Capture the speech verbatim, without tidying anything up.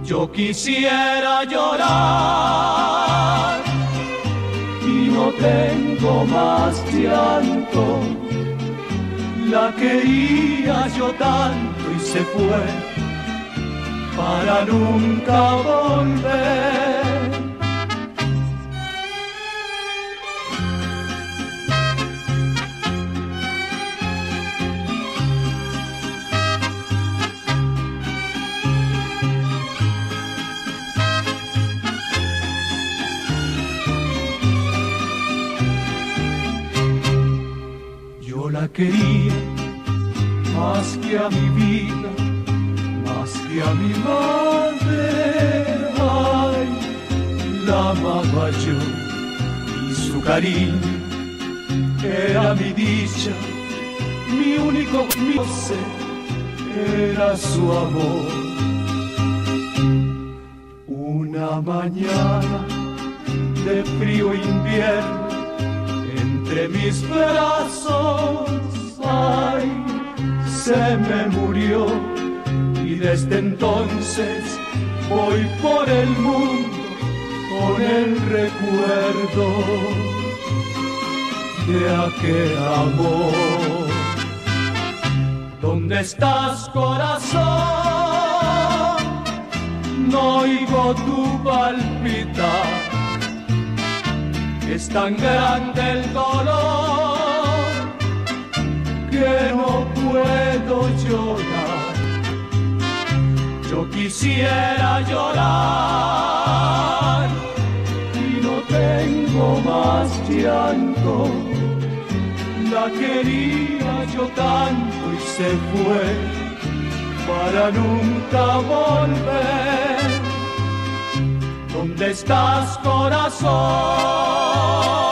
Yo quisiera llorar y no tengo más llanto. La quería yo tanto y se fue para nunca volver. Yo la quería más que a mi vida, más que a mi madre. Ay, la amaba yo y su cariño era mi dicha, mi único goce era su amor. Una mañana de frío invierno, entre mis brazos, ay, se me murió, y desde entonces voy por el mundo con el recuerdo de aquel amor. ¿Dónde estás, corazón? No oigo tu palpitar. Es tan grande el dolor que no puedo llorar. Yo quisiera llorar y no tengo más llanto. La quería yo tanto y se fue para nunca volver. ¿Dónde estás, corazón?